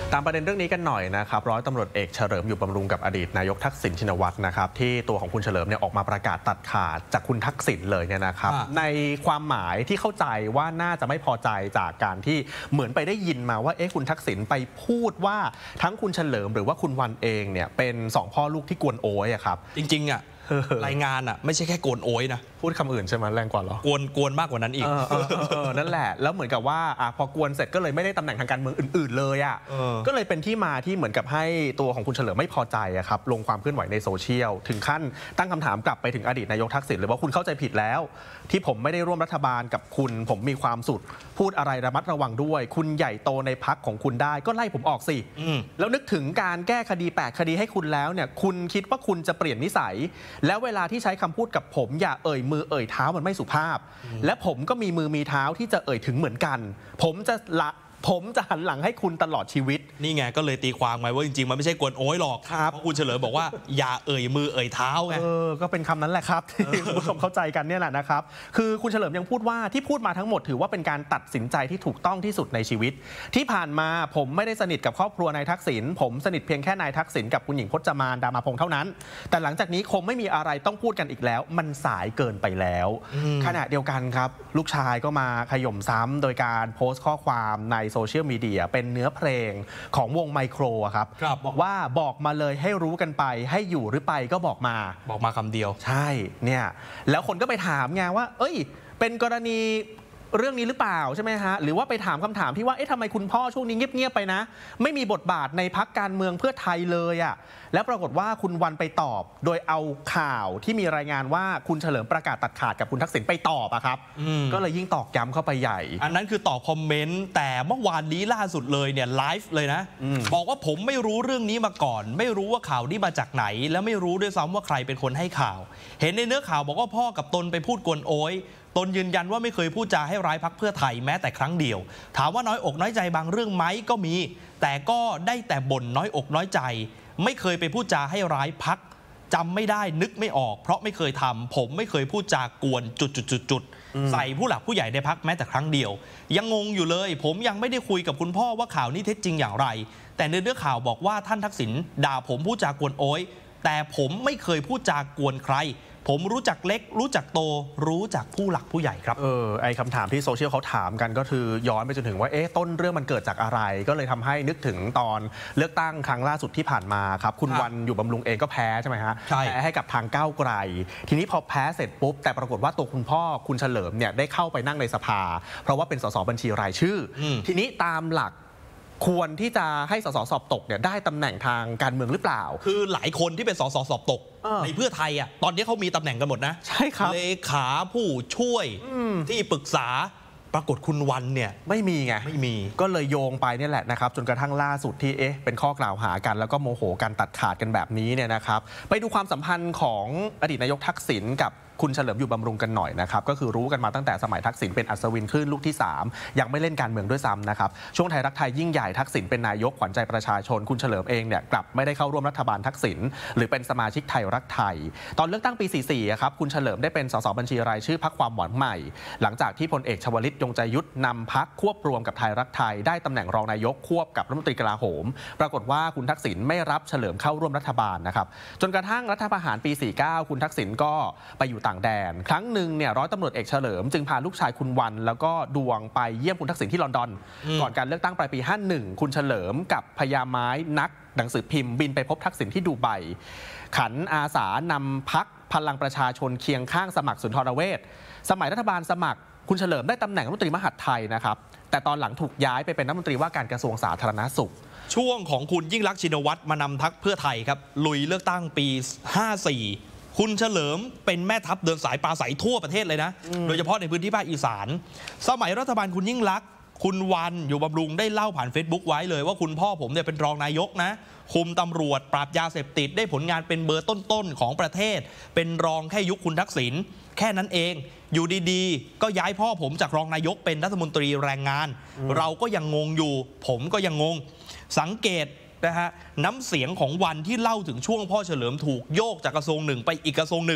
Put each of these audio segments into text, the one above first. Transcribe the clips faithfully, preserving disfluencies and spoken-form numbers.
ตามประเด็นเรื่องนี้กันหน่อยนะครับร้อยตำรวจเอกเฉลิมอยู่บำรุงกับอดีตนายกทักษิณชินวัตรนะครับที่ตัวของคุณเฉลิมเนี่ยออกมาประกาศตัดขาดจากคุณทักษิณเลยเนี่ยนะครับในความหมายที่เข้าใจว่าน่าจะไม่พอใจจากการที่เหมือนไปได้ยินมาว่าเอ๊ะคุณทักษิณไปพูดว่าทั้งคุณเฉลิมหรือว่าคุณวันเองเนี่ยเป็นสองพ่อลูกที่กวนโอยอะครับจริงๆอะรายงานอ่ะไม่ใช่แค่โกนโอยนะพูดคำอื่นใช่ไหมแรงกว่าหรอกวนกวนมากกว่านั้นอีกนั่นแหละแล้วเหมือนกับว่าอ่ะพอกวนเสร็จก็เลยไม่ได้ตำแหน่งทางการเมืองอื่นๆเลยอ่ะก็เลยเป็นที่มาที่เหมือนกับให้ตัวของคุณเฉลิมไม่พอใจอะครับลงความเคลื่อนไหวในโซเชียลถึงขั้นตั้งคำถามกลับไปถึงอดีตนายกทักษิณเลยว่าคุณเข้าใจผิดแล้วที่ผมไม่ได้ร่วมรัฐบาลกับคุณผมมีความสุดพูดอะไรระมัดระวังด้วยคุณใหญ่โตในพรรคของคุณได้ก็ไล่ผมออกสิแล้วนึกถึงการแก้คดีแปดคดีให้คุณแล้วเนี่ยคุณคิดว่าคุณจะเปลี่ยนนิสัยแล้วเวลาที่ใช้คำพูดกับผมอย่าเอ่ยมือเอ่ยเท้ามันไม่สุภาพและผมก็มีมือมีเท้าที่จะเอ่ยถึงเหมือนกันผมจะละผมจะหันหลังให้คุณตลอดชีวิตนี่ไงก็เลยตีความไว้ว่าจริงๆมันไม่ใช่กวนโอยหรอกเพราะคุณเฉลิมบอกว่าอย่าเอ่ยมือเอ่ยเท้าไงเออก็เป็นคำนั้นแหละครับที่คุณผู้ชมเข้าใจกันเนี่ยแหละนะครับคือคุณเฉลิมยังพูดว่าที่พูดมาทั้งหมดถือว่าเป็นการตัดสินใจที่ถูกต้องที่สุดในชีวิตที่ผ่านมาผมไม่ได้สนิทกับครอบครัวนายทักษิณผมสนิทเพียงแค่นายทักษิณกับคุณหญิงพจมานดามาพงษ์เท่านั้นแต่หลังจากนี้คงไม่มีอะไรต้องพูดกันอีกแล้วมันสายเกินไปแล้วขณะเดียวกันครับลูกชายก็มาขย่มซ้ำโดยการโพสต์ข้อความในโซเชียลมีเดียเป็นเนื้อเพลงของวงไมโครครับบอกว่าบอกมาเลยให้รู้กันไปให้อยู่หรือไปก็บอกมาบอกมาคำเดียวใช่เนี่ยแล้วคนก็ไปถามไงว่าเอ้ยเป็นกรณีเรื่องนี้หรือเปล่าใช่ไหมฮะหรือว่าไปถามคำถามที่ว่าเอ๊ะทำไมคุณพ่อช่วงนี้เงียบๆไปนะไม่มีบทบาทในพรรคการเมืองเพื่อไทยเลยอ่ะแล้วปรากฏว่าคุณวันไปตอบโดยเอาข่าวที่มีรายงานว่าคุณเฉลิมประกาศตัดขาดกับคุณทักษิณไปตอบอะครับก็เลยยิ่งตอกย้ำเข้าไปใหญ่อันนั้นคือตอบคอมเมนต์แต่เมื่อวานนี้ล่าสุดเลยเนี่ยไลฟ์เลยนะบอกว่าผมไม่รู้เรื่องนี้มาก่อนไม่รู้ว่าข่าวนี้มาจากไหนและไม่รู้ด้วยซ้ำว่าใครเป็นคนให้ข่าวเห็นในเนื้อข่าวบอกว่าพ่อกับตนไปพูดกวนโอยตนยืนยันว่าไม่เคยพูดจาให้ร้ายพรรคเพื่อไทยแม้แต่ครั้งเดียวถามว่าน้อยอกน้อยใจบางเรื่องไหมก็มีแต่ก็ได้แต่บ่นน้อยอกน้อยใจไม่เคยไปพูดจาให้ร้ายพรรคจำไม่ได้นึกไม่ออกเพราะไม่เคยทำผมไม่เคยพูดจากวนจุดๆๆใส่ผู้หลักผู้ใหญ่ในพรรคแม้แต่ครั้งเดียวยังงงอยู่เลยผมยังไม่ได้คุยกับคุณพ่อว่าข่าวนี้เท็จจริงอย่างไรแต่ในเรื่องข่าวบอกว่าท่านทักษิณด่าผมพูดจากวนโอยแต่ผมไม่เคยพูดจากวนใครผมรู้จักเล็กรู้จักโตรู้จักผู้หลักผู้ใหญ่ครับเออไอคำถามที่โซเชียลเขาถามกันก็คือย้อนไปจนถึงว่าเอ๊ะต้นเรื่องมันเกิดจากอะไรก็เลยทำให้นึกถึงตอนเลือกตั้งครั้งล่าสุดที่ผ่านมาครับคุณวันอยู่บำรุงเองก็แพ้ใช่ไหมฮะแพ้ให้กับทางก้าวไกลทีนี้พอแพ้เสร็จปุ๊บแต่ปรากฏว่าตัวคุณพ่อคุณเฉลิมเนี่ยได้เข้าไปนั่งในสภาเพราะว่าเป็นสสบัญชีรายชื่อทีนี้ตามหลักควรที่จะให้สสสอบตกเนี่ยได้ตำแหน่งทางการเมืองหรือเปล่าคือหลายคนที่เป็นสสสอบตกในเพื่อไทยอ่ะตอนนี้เขามีตำแหน่งกันหมดนะใช่ครับเลขาผู้ช่วยที่ปรึกษาปรากฏคุณวันเนี่ยไม่มีไงไม่มีก็เลยโยงไปนี่แหละนะครับจนกระทั่งล่าสุดที่เอ๊ะเป็นข้อกล่าวหากันแล้วก็โมโหกันตัดขาดกันแบบนี้เนี่ยนะครับไปดูความสัมพันธ์ของอดีตนายกทักษิณกับคุณเฉลิมอยู่บำรุงกันหน่อยนะครับก็คือรู้กันมาตั้งแต่สมัยทักษิณเป็นอัศวินคลื่นลูกที่สามยังไม่เล่นการเมืองด้วยซ้ำนะครับช่วงไทยรักไทยยิ่งใหญ่ทักษิณเป็นนายกขวัญใจประชาชนคุณเฉลิมเองเนี่ยกลับไม่ได้เข้าร่วมรัฐบาลทักษิณหรือเป็นสมาชิกไทยรักไทยตอนเลือกตั้งปีสี่สิบสี่ครับคุณเฉลิมได้เป็นสสบัญชีรายชื่อพรรคความหวังใหม่หลังจากที่พลเอกชวลิตยงใจยุทธนำพรรคควบรวมกับไทยรักไทยได้ตำแหน่งรองนายกควบกับรัฐมนตรีกลาโหมปรากฏว่าคุณทักษิณไม่รับเฉลิมเข้าร่วมรัฐบาลนะครับจนกระทั่งรัฐประหารปีสี่สิบเก้าคุณทักษิณก็ไปอยู่ต่างแดนครั้งหนึ่งเนี่ยร้อยตำรวจเอกเฉลิมจึงพาลูกชายคุณวันแล้วก็ดวงไปเยี่ยมคุณทักษิณที่ลอนดอนก่อนการเลือกตั้งปลายปีห้าสิบเอ็ดคุณเฉลิมกับพญาไม้นักหนังสือพิมพ์บินไปพบทักษิณที่ดูไบขันอาสานำพรรคพลังประชาชนเคียงข้างสมัครสุนทรเวชสมัยรัฐบาลสมัครคุณเฉลิมได้ตำแหน่งรัฐมนตรีมหาดไทยนะครับแต่ตอนหลังถูกย้ายไปเป็นรัฐมนตรีว่าการกระทรวงสาธารณสุขช่วงของคุณยิ่งลักษณ์ชินวัตรมานำพรรคเพื่อไทยครับลุยเลือกตั้งปีห้าสี่คุณเฉลิมเป็นแม่ทัพเดินสายปราศัยทั่วประเทศเลยนะโดยเฉพาะในพื้นที่ภาคอีสานสมัยรัฐบาลคุณยิ่งลักษณ์คุณวันอยู่บำรุงได้เล่าผ่าน Facebook ไว้เลยว่าคุณพ่อผมเนี่ยเป็นรองนายกนะคุมตำรวจปราบยาเสพติดได้ผลงานเป็นเบอร์ต้นๆของประเทศเป็นรองแค่ยุคคุณทักษิณแค่นั้นเองอยู่ดีๆก็ย้ายพ่อผมจากรองนายกเป็นรัฐมนตรีแรงงานเราก็ยังงงอยู่ผมก็ยังงงสังเกตนะฮะน้ำเสียงของวันที่เล่าถึงช่วงพ่อเฉลิมถูกโยกจากกระทรวงหนึ่งไปอีกกระทรวงหนึ่ง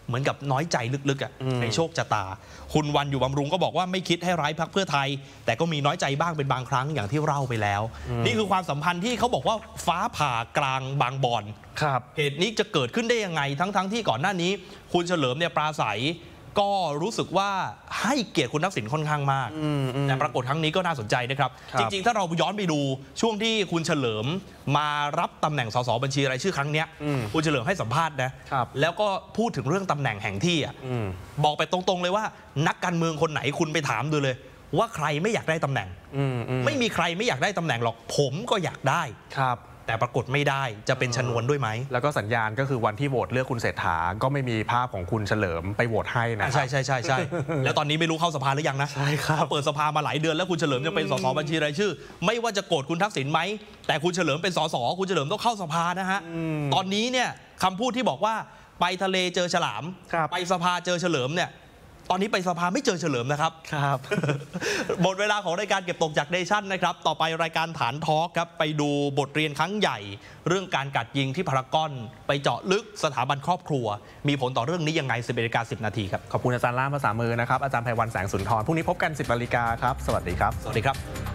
เหมือนกับน้อยใจลึกๆอ่ะในโชคชะตาคุณวันอยู่บำรุงก็บอกว่าไม่คิดให้ร้ายพรรคเพื่อไทยแต่ก็มีน้อยใจบ้างเป็นบางครั้งอย่างที่เล่าไปแล้วนี่คือความสัมพันธ์ที่เขาบอกว่าฟ้าผ่ากลางบางบ่อนครับเหตุนี้จะเกิดขึ้นได้ยังไงทั้งๆ ที่ก่อนหน้านี้คุณเฉลิมเนี่ยปราศัยก็รู้สึกว่าให้เกียรติคุณทักษิณค่อนข้างมากแต่ปรากฏครั้งนี้ก็น่าสนใจนะครับจริงๆถ้าเราย้อนไปดูช่วงที่คุณเฉลิมมารับตำแหน่งสสบัญชีรายชื่อครั้งนี้คุณเฉลิมให้สัมภาษณ์นะแล้วก็พูดถึงเรื่องตำแหน่งแห่งที่อ่ะบอกไปตรงๆเลยว่านักการเมืองคนไหนคุณไปถามดูเลยว่าใครไม่อยากได้ตำแหน่งไม่มีใครไม่อยากได้ตำแหน่งหรอกผมก็อยากได้ครับแต่ปรากฏไม่ได้จะเป็นชนวนด้วยไหมแล้วก็สัญญาณก็คือวันที่โหวตเลือกคุณเศรษฐาก็ไม่มีภาพของคุณเฉลิมไปโหวตให้นะใช่ใช่ใช่ใช่แล้วตอนนี้ไม่รู้เข้าสภาหรือยังนะใช่ครับเปิดสภามาหลายเดือนแล้วคุณเฉลิมจะเป็นสสบัญชีรายชื่อไม่ว่าจะโกรธคุณทักษิณไหมแต่คุณเฉลิมเป็นสสคุณเฉลิมต้องเข้าสภานะฮะตอนนี้เนี่ยคำพูดที่บอกว่าไปทะเลเจอฉลามไปสภาเจอเฉลิมเนี่ยตอนนี้ไปสภาไม่เจอเฉลิมนะครับครับหมดเวลาของรายการเก็บตกจากเนชั่นนะครับต่อไปรายการฐานทอล์กครับไปดูบทเรียนครั้งใหญ่เรื่องการกัดยิงที่พารากอนไปเจาะลึกสถาบันครอบครัวมีผลต่อเรื่องนี้ยังไงสิบเอ็ดนาฬิกาสิบนาทีครับขอบคุณอาจารย์ล่ามภาษามือนะครับอาจารย์ไพวันแสงสุนทรพรุ่งนี้พบกันสิบนาฬิกาครับสวัสดีครับสวัสดีครับ